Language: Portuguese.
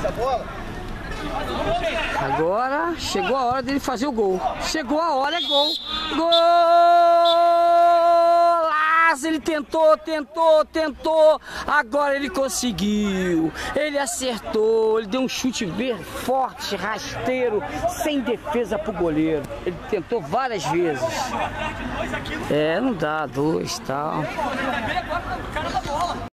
Agora chegou a hora dele fazer o gol. Chegou a hora, é gol. Golaço! Ele tentou. Agora ele conseguiu. Ele acertou. Ele deu um chute forte, rasteiro, sem defesa pro goleiro. Ele tentou várias vezes. Não dá, 2 e tal.